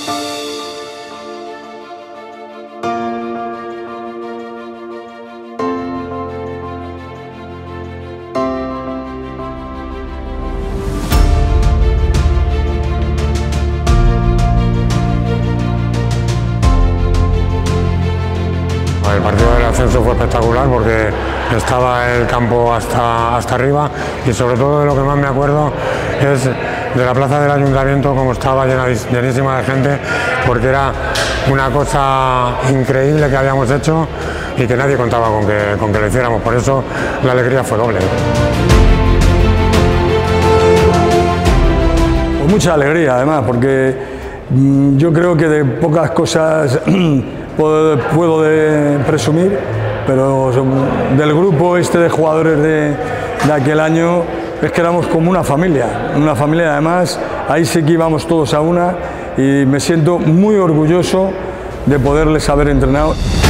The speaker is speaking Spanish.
El partido del ascenso fue espectacular porque estaba el campo hasta arriba y sobre todo de lo que más me acuerdo es de la plaza del ayuntamiento, como estaba llenísima de gente, porque era una cosa increíble que habíamos hecho y que nadie contaba con que lo hiciéramos, por eso la alegría fue doble. Pues mucha alegría además, porque yo creo que de pocas cosas puedo presumir, pero del grupo este de jugadores de aquel año es que éramos como una familia además, ahí sí que íbamos todos a una y me siento muy orgulloso de poderles haber entrenado.